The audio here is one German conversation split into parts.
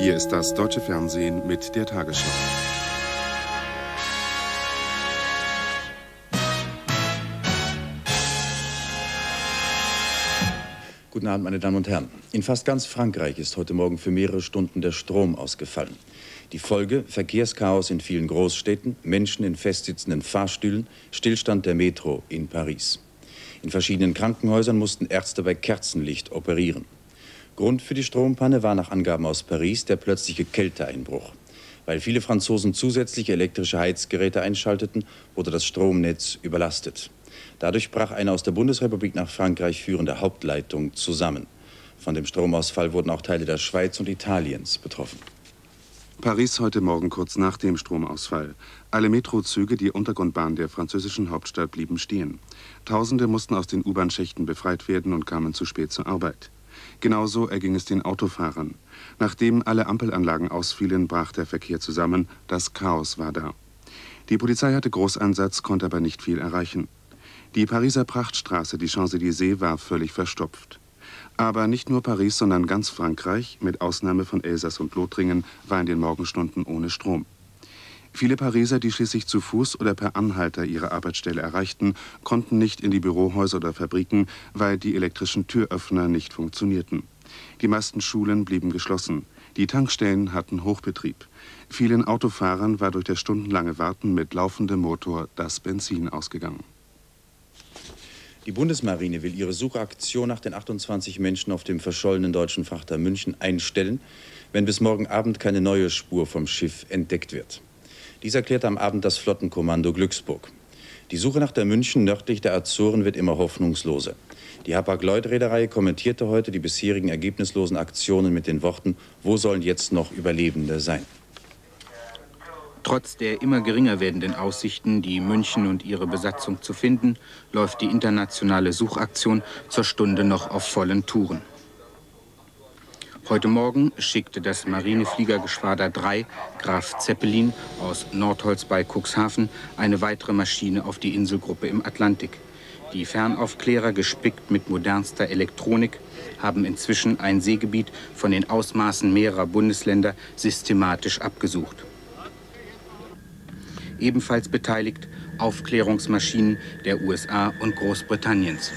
Hier ist das deutsche Fernsehen mit der Tagesschau. Guten Abend, meine Damen und Herren. In fast ganz Frankreich ist heute Morgen für mehrere Stunden der Strom ausgefallen. Die Folge: Verkehrschaos in vielen Großstädten, Menschen in festsitzenden Fahrstühlen, Stillstand der Metro in Paris. In verschiedenen Krankenhäusern mussten Ärzte bei Kerzenlicht operieren. Grund für die Strompanne war nach Angaben aus Paris der plötzliche Kälteeinbruch. Weil viele Franzosen zusätzliche elektrische Heizgeräte einschalteten, wurde das Stromnetz überlastet. Dadurch brach eine aus der Bundesrepublik nach Frankreich führende Hauptleitung zusammen. Von dem Stromausfall wurden auch Teile der Schweiz und Italiens betroffen. Paris heute Morgen kurz nach dem Stromausfall. Alle Metrozüge, die Untergrundbahn der französischen Hauptstadt, blieben stehen. Tausende mussten aus den U-Bahn-Schächten befreit werden und kamen zu spät zur Arbeit. Genauso erging es den Autofahrern. Nachdem alle Ampelanlagen ausfielen, brach der Verkehr zusammen. Das Chaos war da. Die Polizei hatte Großeinsatz, konnte aber nicht viel erreichen. Die Pariser Prachtstraße, die Champs-Élysées, war völlig verstopft. Aber nicht nur Paris, sondern ganz Frankreich, mit Ausnahme von Elsass und Lothringen, war in den Morgenstunden ohne Strom. Viele Pariser, die schließlich zu Fuß oder per Anhalter ihre Arbeitsstelle erreichten, konnten nicht in die Bürohäuser oder Fabriken, weil die elektrischen Türöffner nicht funktionierten. Die meisten Schulen blieben geschlossen. Die Tankstellen hatten Hochbetrieb. Vielen Autofahrern war durch das stundenlange Warten mit laufendem Motor das Benzin ausgegangen. Die Bundesmarine will ihre Suchaktion nach den 28 Menschen auf dem verschollenen deutschen Frachter München einstellen, wenn bis morgen Abend keine neue Spur vom Schiff entdeckt wird. Dies erklärte am Abend das Flottenkommando Glücksburg. Die Suche nach der München nördlich der Azoren wird immer hoffnungsloser. Die Hapag-Lloyd-Reederei kommentierte heute die bisherigen ergebnislosen Aktionen mit den Worten: Wo sollen jetzt noch Überlebende sein? Trotz der immer geringer werdenden Aussichten, die München und ihre Besatzung zu finden, läuft die internationale Suchaktion zur Stunde noch auf vollen Touren. Heute Morgen schickte das Marinefliegergeschwader 3 Graf Zeppelin aus Nordholz bei Cuxhaven eine weitere Maschine auf die Inselgruppe im Atlantik. Die Fernaufklärer, gespickt mit modernster Elektronik, haben inzwischen ein Seegebiet von den Ausmaßen mehrerer Bundesländer systematisch abgesucht. Ebenfalls beteiligt Aufklärungsmaschinen der USA und Großbritanniens.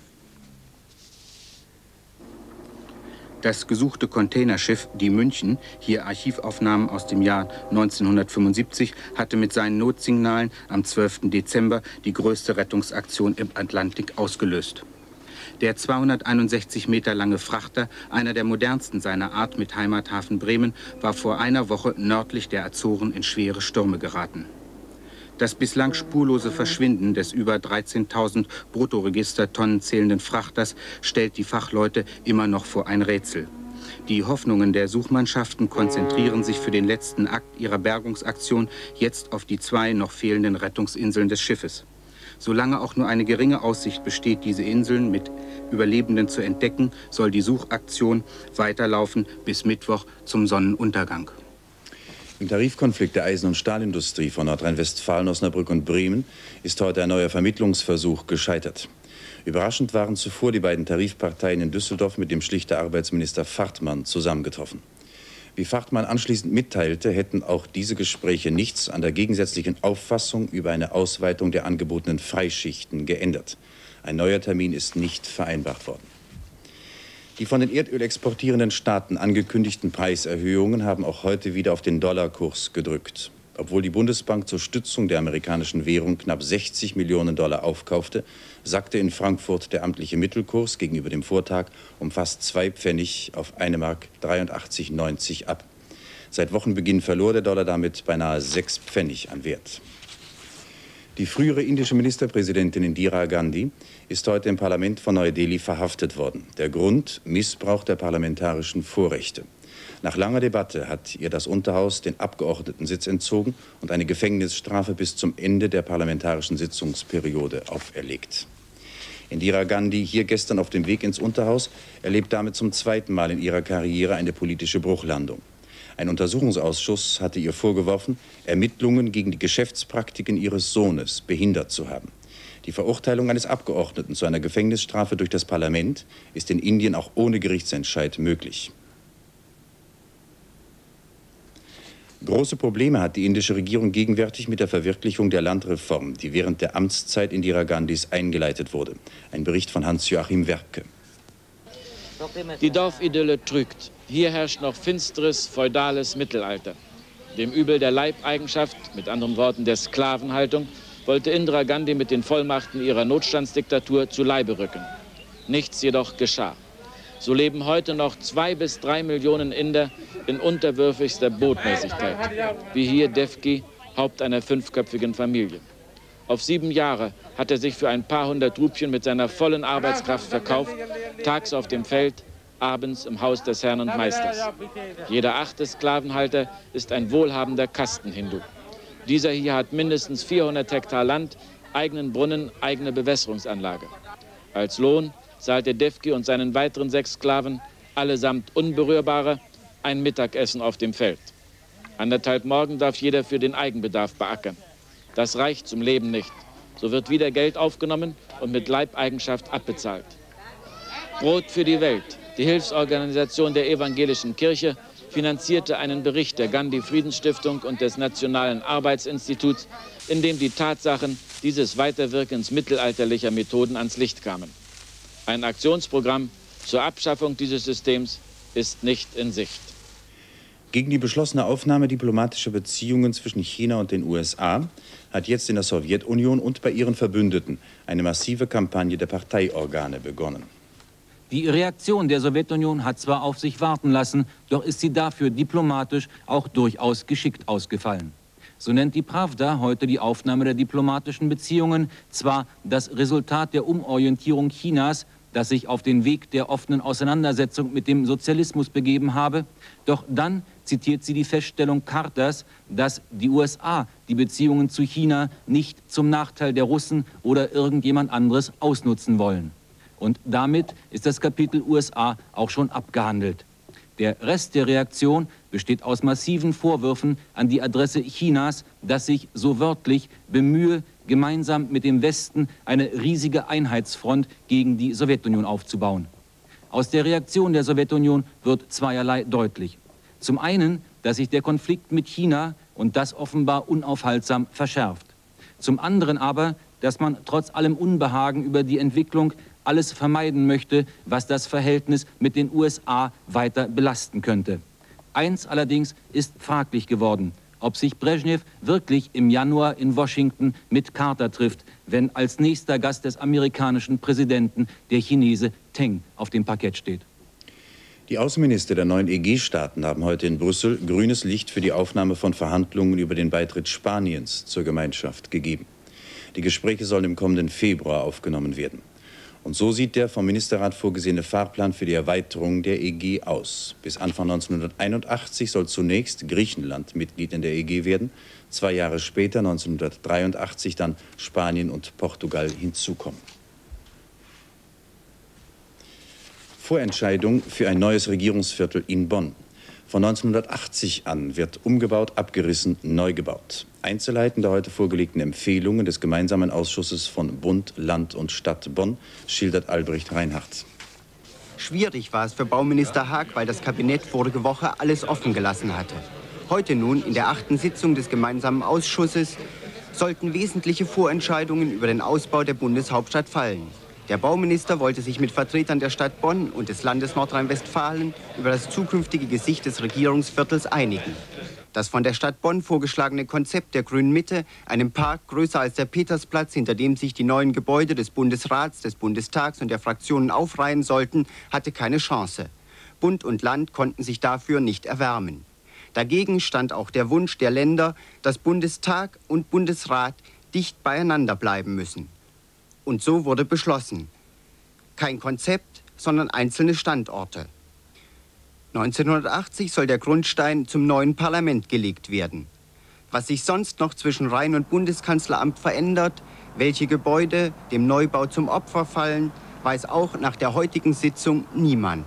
Das gesuchte Containerschiff, die München, hier Archivaufnahmen aus dem Jahr 1975, hatte mit seinen Notsignalen am 12. Dezember die größte Rettungsaktion im Atlantik ausgelöst. Der 261 Meter lange Frachter, einer der modernsten seiner Art mit Heimathafen Bremen, war vor einer Woche nördlich der Azoren in schwere Stürme geraten. Das bislang spurlose Verschwinden des über 13.000 Bruttoregistertonnen zählenden Frachters stellt die Fachleute immer noch vor ein Rätsel. Die Hoffnungen der Suchmannschaften konzentrieren sich für den letzten Akt ihrer Bergungsaktion jetzt auf die 2 noch fehlenden Rettungsinseln des Schiffes. Solange auch nur eine geringe Aussicht besteht, diese Inseln mit Überlebenden zu entdecken, soll die Suchaktion weiterlaufen bis Mittwoch zum Sonnenuntergang. Im Tarifkonflikt der Eisen- und Stahlindustrie von Nordrhein-Westfalen, Osnabrück und Bremen ist heute ein neuer Vermittlungsversuch gescheitert. Überraschend waren zuvor die beiden Tarifparteien in Düsseldorf mit dem Schlichter Arbeitsminister Fartmann zusammengetroffen. Wie Fartmann anschließend mitteilte, hätten auch diese Gespräche nichts an der gegensätzlichen Auffassung über eine Ausweitung der angebotenen Freischichten geändert. Ein neuer Termin ist nicht vereinbart worden. Die von den Erdöl exportierenden Staaten angekündigten Preiserhöhungen haben auch heute wieder auf den Dollarkurs gedrückt. Obwohl die Bundesbank zur Stützung der amerikanischen Währung knapp 60 Millionen Dollar aufkaufte, sackte in Frankfurt der amtliche Mittelkurs gegenüber dem Vortag um fast 2 Pfennig auf 1,8390 Mark ab. Seit Wochenbeginn verlor der Dollar damit beinahe 6 Pfennig an Wert. Die frühere indische Ministerpräsidentin Indira Gandhi ist heute im Parlament von Neu-Delhi verhaftet worden. Der Grund: Missbrauch der parlamentarischen Vorrechte. Nach langer Debatte hat ihr das Unterhaus den Abgeordnetensitz entzogen und eine Gefängnisstrafe bis zum Ende der parlamentarischen Sitzungsperiode auferlegt. Indira Gandhi, hier gestern auf dem Weg ins Unterhaus, erlebt damit zum 2. Mal in ihrer Karriere eine politische Bruchlandung. Ein Untersuchungsausschuss hatte ihr vorgeworfen, Ermittlungen gegen die Geschäftspraktiken ihres Sohnes behindert zu haben. Die Verurteilung eines Abgeordneten zu einer Gefängnisstrafe durch das Parlament ist in Indien auch ohne Gerichtsentscheid möglich. Große Probleme hat die indische Regierung gegenwärtig mit der Verwirklichung der Landreform, die während der Amtszeit Indira Gandhis eingeleitet wurde. Ein Bericht von Hans-Joachim Werke. Die Dorfidylle trügt. Hier herrscht noch finsteres, feudales Mittelalter. Dem Übel der Leibeigenschaft, mit anderen Worten der Sklavenhaltung, wollte Indira Gandhi mit den Vollmachten ihrer Notstandsdiktatur zu Leibe rücken. Nichts jedoch geschah. So leben heute noch 2 bis 3 Millionen Inder in unterwürfigster Botmäßigkeit, wie hier Devki, Haupt einer 5-köpfigen Familie. Auf 7 Jahre hat er sich für ein paar hundert Rupien mit seiner vollen Arbeitskraft verkauft, tags auf dem Feld, abends im Haus des Herrn und Meisters. Jeder 8. Sklavenhalter ist ein wohlhabender Kastenhindu. Dieser hier hat mindestens 400 Hektar Land, eigenen Brunnen, eigene Bewässerungsanlage. Als Lohn zahlt der Devki und seinen weiteren 6 Sklaven, allesamt Unberührbare, ein Mittagessen auf dem Feld. 1,5 Morgen darf jeder für den Eigenbedarf beackern. Das reicht zum Leben nicht. So wird wieder Geld aufgenommen und mit Leibeigenschaft abbezahlt. Brot für die Welt, die Hilfsorganisation der evangelischen Kirche, finanzierte einen Bericht der Gandhi-Friedensstiftung und des Nationalen Arbeitsinstituts, in dem die Tatsachen dieses Weiterwirkens mittelalterlicher Methoden ans Licht kamen. Ein Aktionsprogramm zur Abschaffung dieses Systems ist nicht in Sicht. Gegen die beschlossene Aufnahme diplomatischer Beziehungen zwischen China und den USA hat jetzt in der Sowjetunion und bei ihren Verbündeten eine massive Kampagne der Parteiorgane begonnen. Die Reaktion der Sowjetunion hat zwar auf sich warten lassen, doch ist sie dafür diplomatisch auch durchaus geschickt ausgefallen. So nennt die Pravda heute die Aufnahme der diplomatischen Beziehungen zwar das Resultat der Umorientierung Chinas, das sich auf den Weg der offenen Auseinandersetzung mit dem Sozialismus begeben habe, doch dann zitiert sie die Feststellung Carters, dass die USA die Beziehungen zu China nicht zum Nachteil der Russen oder irgendjemand anderes ausnutzen wollen. Und damit ist das Kapitel USA auch schon abgehandelt. Der Rest der Reaktion besteht aus massiven Vorwürfen an die Adresse Chinas, das sich so wörtlich bemühe, gemeinsam mit dem Westen eine riesige Einheitsfront gegen die Sowjetunion aufzubauen. Aus der Reaktion der Sowjetunion wird zweierlei deutlich. Zum einen, dass sich der Konflikt mit China und das offenbar unaufhaltsam verschärft. Zum anderen aber, dass man trotz allem Unbehagen über die Entwicklung alles vermeiden möchte, was das Verhältnis mit den USA weiter belasten könnte. Eins allerdings ist fraglich geworden, ob sich Brezhnev wirklich im Januar in Washington mit Carter trifft, wenn als nächster Gast des amerikanischen Präsidenten der Chinese Teng auf dem Parkett steht. Die Außenminister der 9 EG-Staaten haben heute in Brüssel grünes Licht für die Aufnahme von Verhandlungen über den Beitritt Spaniens zur Gemeinschaft gegeben. Die Gespräche sollen im kommenden Februar aufgenommen werden. Und so sieht der vom Ministerrat vorgesehene Fahrplan für die Erweiterung der EG aus. Bis Anfang 1981 soll zunächst Griechenland Mitglied in der EG werden, 2 Jahre später, 1983, dann Spanien und Portugal hinzukommen. Vorentscheidung für ein neues Regierungsviertel in Bonn. Von 1980 an wird umgebaut, abgerissen, neu gebaut. Einzelheiten der heute vorgelegten Empfehlungen des gemeinsamen Ausschusses von Bund, Land und Stadt Bonn schildert Albrecht Reinhardt. Schwierig war es für Bauminister Haag, weil das Kabinett vorige Woche alles offen gelassen hatte. Heute nun, in der 8. Sitzung des gemeinsamen Ausschusses, sollten wesentliche Vorentscheidungen über den Ausbau der Bundeshauptstadt fallen. Der Bauminister wollte sich mit Vertretern der Stadt Bonn und des Landes Nordrhein-Westfalen über das zukünftige Gesicht des Regierungsviertels einigen. Das von der Stadt Bonn vorgeschlagene Konzept der Grünen Mitte, einem Park größer als der Petersplatz, hinter dem sich die neuen Gebäude des Bundesrats, des Bundestags und der Fraktionen aufreihen sollten, hatte keine Chance. Bund und Land konnten sich dafür nicht erwärmen. Dagegen stand auch der Wunsch der Länder, dass Bundestag und Bundesrat dicht beieinander bleiben müssen. Und so wurde beschlossen. Kein Konzept, sondern einzelne Standorte. 1980 soll der Grundstein zum neuen Parlament gelegt werden. Was sich sonst noch zwischen Rhein- und Bundeskanzleramt verändert, welche Gebäude dem Neubau zum Opfer fallen, weiß auch nach der heutigen Sitzung niemand.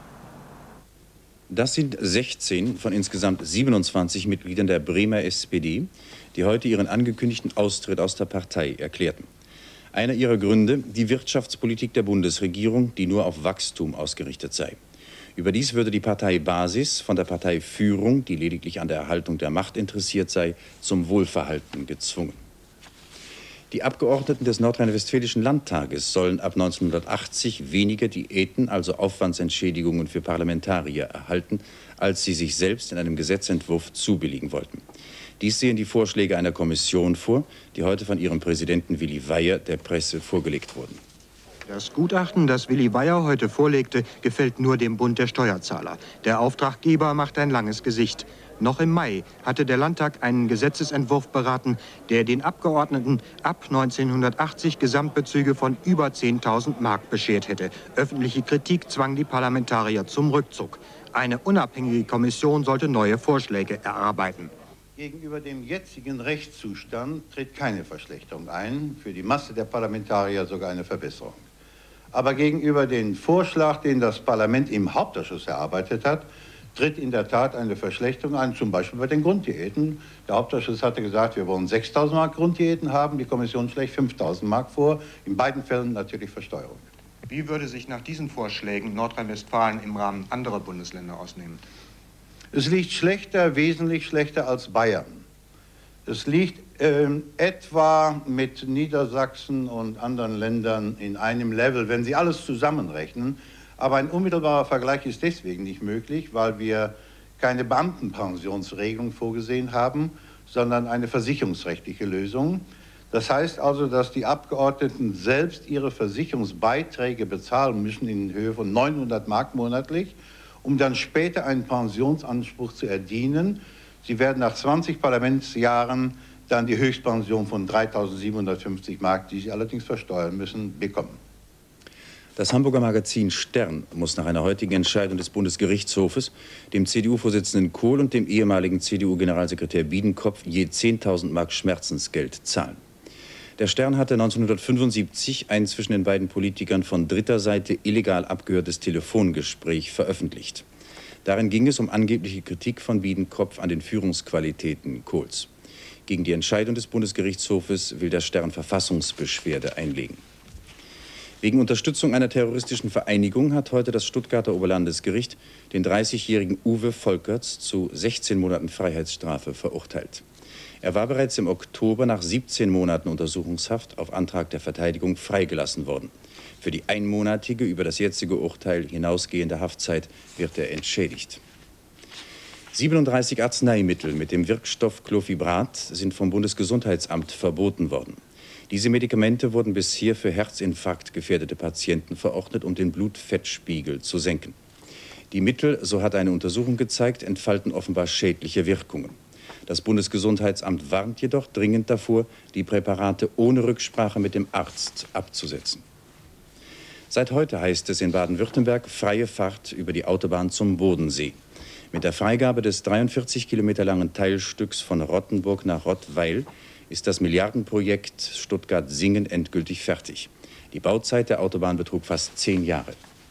Das sind 16 von insgesamt 27 Mitgliedern der Bremer SPD, die heute ihren angekündigten Austritt aus der Partei erklärten. Einer ihrer Gründe, die Wirtschaftspolitik der Bundesregierung, die nur auf Wachstum ausgerichtet sei. Überdies würde die Parteibasis von der Parteiführung, die lediglich an der Erhaltung der Macht interessiert sei, zum Wohlverhalten gezwungen. Die Abgeordneten des Nordrhein-Westfälischen Landtages sollen ab 1980 weniger Diäten, also Aufwandsentschädigungen für Parlamentarier, erhalten, als sie sich selbst in einem Gesetzentwurf zubilligen wollten. Dies sehen die Vorschläge einer Kommission vor, die heute von ihrem Präsidenten Willi Weyer der Presse vorgelegt wurden. Das Gutachten, das Willi Weyer heute vorlegte, gefällt nur dem Bund der Steuerzahler. Der Auftraggeber macht ein langes Gesicht. Noch im Mai hatte der Landtag einen Gesetzesentwurf beraten, der den Abgeordneten ab 1980 Gesamtbezüge von über 10.000 Mark beschert hätte. Öffentliche Kritik zwang die Parlamentarier zum Rückzug. Eine unabhängige Kommission sollte neue Vorschläge erarbeiten. Gegenüber dem jetzigen Rechtszustand tritt keine Verschlechterung ein, für die Masse der Parlamentarier sogar eine Verbesserung. Aber gegenüber dem Vorschlag, den das Parlament im Hauptausschuss erarbeitet hat, tritt in der Tat eine Verschlechterung ein, zum Beispiel bei den Grunddiäten. Der Hauptausschuss hatte gesagt, wir wollen 6.000 Mark Grunddiäten haben, die Kommission schlägt 5.000 Mark vor, in beiden Fällen natürlich Versteuerung. Wie würde sich nach diesen Vorschlägen Nordrhein-Westfalen im Rahmen anderer Bundesländer ausnehmen? Es liegt schlechter, wesentlich schlechter als Bayern. Es liegt etwa mit Niedersachsen und anderen Ländern in einem Level, wenn Sie alles zusammenrechnen. Aber ein unmittelbarer Vergleich ist deswegen nicht möglich, weil wir keine Beamtenpensionsregelung vorgesehen haben, sondern eine versicherungsrechtliche Lösung. Das heißt also, dass die Abgeordneten selbst ihre Versicherungsbeiträge bezahlen müssen in Höhe von 900 Mark monatlich, um dann später einen Pensionsanspruch zu erdienen. Sie werden nach 20 Parlamentsjahren dann die Höchstpension von 3.750 Mark, die Sie allerdings versteuern müssen, bekommen. Das Hamburger Magazin Stern muss nach einer heutigen Entscheidung des Bundesgerichtshofes dem CDU-Vorsitzenden Kohl und dem ehemaligen CDU-Generalsekretär Biedenkopf je 10.000 Mark Schmerzensgeld zahlen. Der Stern hatte 1975 ein zwischen den beiden Politikern von dritter Seite illegal abgehörtes Telefongespräch veröffentlicht. Darin ging es um angebliche Kritik von Biedenkopf an den Führungsqualitäten Kohls. Gegen die Entscheidung des Bundesgerichtshofes will der Stern Verfassungsbeschwerde einlegen. Wegen Unterstützung einer terroristischen Vereinigung hat heute das Stuttgarter Oberlandesgericht den 30-jährigen Uwe Volkerts zu 16 Monaten Freiheitsstrafe verurteilt. Er war bereits im Oktober nach 17 Monaten Untersuchungshaft auf Antrag der Verteidigung freigelassen worden. Für die einmonatige über das jetzige Urteil hinausgehende Haftzeit wird er entschädigt. 37 Arzneimittel mit dem Wirkstoff Clofibrat sind vom Bundesgesundheitsamt verboten worden. Diese Medikamente wurden bisher für Herzinfarkt gefährdete Patienten verordnet, um den Blutfettspiegel zu senken. Die Mittel, so hat eine Untersuchung gezeigt, entfalten offenbar schädliche Wirkungen. Das Bundesgesundheitsamt warnt jedoch dringend davor, die Präparate ohne Rücksprache mit dem Arzt abzusetzen. Seit heute heißt es in Baden-Württemberg freie Fahrt über die Autobahn zum Bodensee. Mit der Freigabe des 43 Kilometer langen Teilstücks von Rottenburg nach Rottweil ist das Milliardenprojekt Stuttgart-Singen endgültig fertig. Die Bauzeit der Autobahn betrug fast 10 Jahre.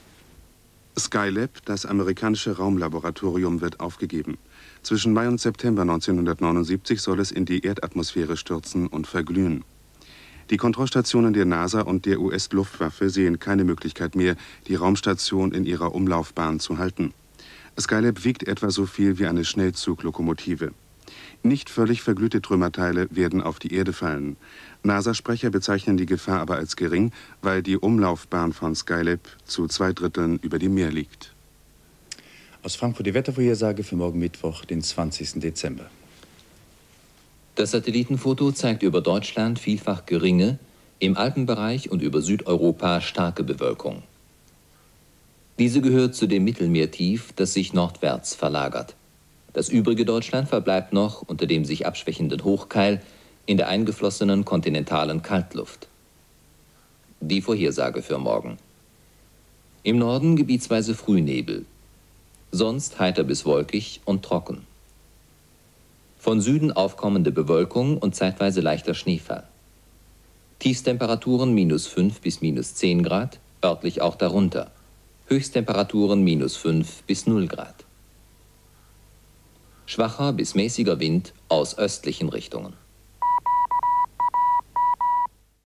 Skylab, das amerikanische Raumlaboratorium, wird aufgegeben. Zwischen Mai und September 1979 soll es in die Erdatmosphäre stürzen und verglühen. Die Kontrollstationen der NASA und der US-Luftwaffe sehen keine Möglichkeit mehr, die Raumstation in ihrer Umlaufbahn zu halten. Skylab wiegt etwa so viel wie eine Schnellzuglokomotive. Nicht völlig verglühte Trümmerteile werden auf die Erde fallen. NASA-Sprecher bezeichnen die Gefahr aber als gering, weil die Umlaufbahn von Skylab zu 2/3 über dem Meer liegt. Aus Frankfurt die Wettervorhersage für morgen Mittwoch, den 20. Dezember. Das Satellitenfoto zeigt über Deutschland vielfach geringe, im Alpenbereich und über Südeuropa starke Bewölkung. Diese gehört zu dem Mittelmeertief, das sich nordwärts verlagert. Das übrige Deutschland verbleibt noch unter dem sich abschwächenden Hochkeil in der eingeflossenen kontinentalen Kaltluft. Die Vorhersage für morgen. Im Norden gebietsweise Frühnebel, sonst heiter bis wolkig und trocken. Von Süden aufkommende Bewölkung und zeitweise leichter Schneefall. Tiefstemperaturen -5 bis -10 Grad, örtlich auch darunter. Höchsttemperaturen -5 bis 0 Grad. Schwacher bis mäßiger Wind aus östlichen Richtungen.